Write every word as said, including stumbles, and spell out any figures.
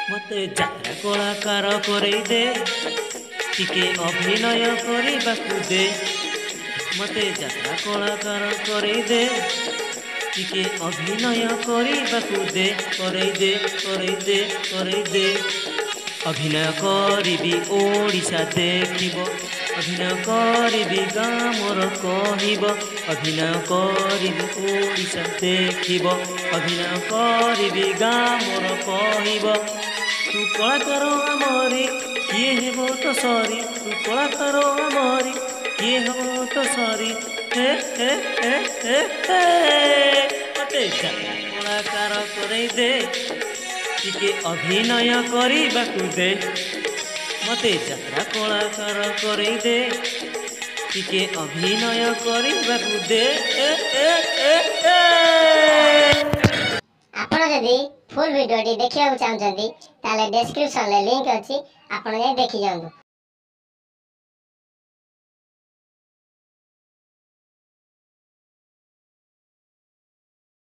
मते जात्रा कलाकार करई दे टिके अभिनय करबाकू दे मते जात्रा कलाकार करई दे टिके अभिनय करबाकू दे करई दे करई दे करई दे अभिनय करिबी ओडिशा देखिबो अभिनय करिबी गाँ मोर कहब अभिनय करिबी ओडिशा देखिबो अभिनय करिबी गाँ मोर कहब तू कलाकार आमरी किए हेबो तो सरी तू कलाकार आमरी किए हेबो तो सरी हे हे हे हे हे मते जात्रा कलाकार करई दे टिके अभिनय करबाकू दे मते जात्रा कलाकार करई दे टिके अभिनय करबाकू दे ए ए ए ए आपण जदि फुल वीडियो देखिया चाहते ताले डिस्क्रिप्शन ले लिंक अच्छी आपण देखि जाऊ।